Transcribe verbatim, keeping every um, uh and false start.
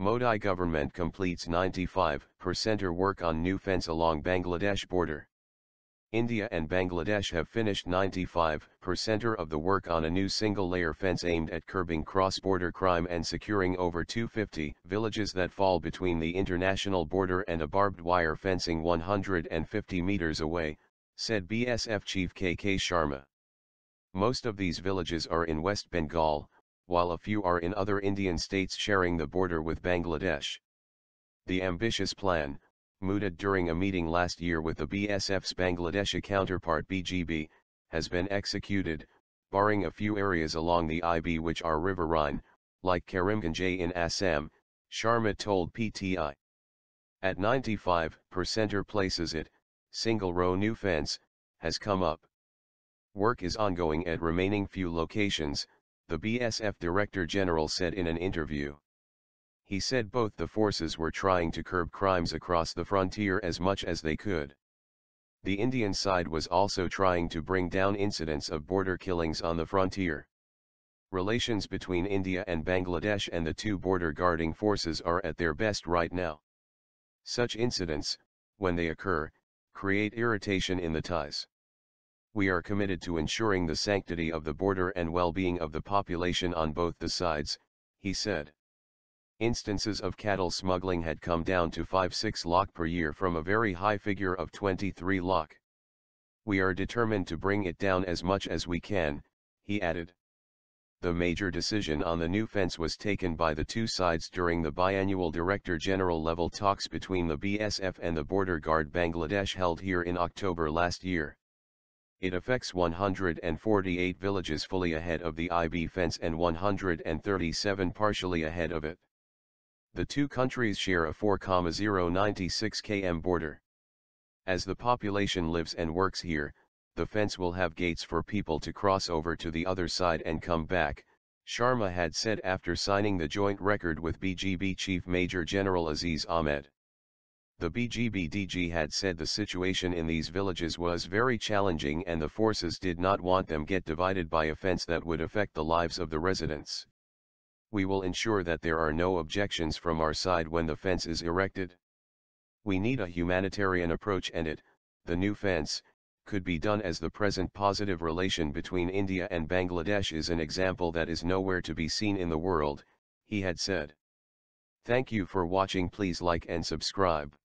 Modi government completes ninety-five percent work on new fence along Bangladesh border. India and Bangladesh have finished ninety-five percent of the work on a new single-layer fence aimed at curbing cross-border crime and securing over two hundred fifty villages that fall between the international border and a barbed wire fencing one hundred fifty meters away, said B S F Chief K K Sharma. Most of these villages are in West Bengal, while a few are in other Indian states sharing the border with Bangladesh. The ambitious plan, mooted during a meeting last year with the B S F's Bangladeshi counterpart B G B, has been executed, barring a few areas along the I B which are riverine, like Karimganj in Assam, Sharma told P T I. At ninety-five percent places it, single-row new fence, has come up. Work is ongoing at remaining few locations, the B S F Director General said in an interview. He said both the forces were trying to curb crimes across the frontier as much as they could. The Indian side was also trying to bring down incidents of border killings on the frontier. Relations between India and Bangladesh and the two border guarding forces are at their best right now. Such incidents, when they occur, create irritation in the ties. We are committed to ensuring the sanctity of the border and well-being of the population on both the sides, he said. Instances of cattle smuggling had come down to five to six lakh per year from a very high figure of twenty-three lakh. We are determined to bring it down as much as we can, he added. The major decision on the new fence was taken by the two sides during the biannual Director General level talks between the B S F and the Border Guard Bangladesh held here in October last year. It affects one hundred forty-eight villages fully ahead of the I B fence and one hundred thirty-seven partially ahead of it. The two countries share a four thousand ninety-six kilometer border. As the population lives and works here, the fence will have gates for people to cross over to the other side and come back, Sharma had said after signing the joint record with B G B Chief Major General Aziz Ahmed. The B G B D G had said the situation in these villages was very challenging and the forces did not want them get divided by a fence that would affect the lives of the residents. We will ensure that there are no objections from our side when the fence is erected. We need a humanitarian approach and it, the new fence, could be done as the present positive relation between India and Bangladesh is an example that is nowhere to be seen in the world, he had said. Thank you for watching. Please like and subscribe.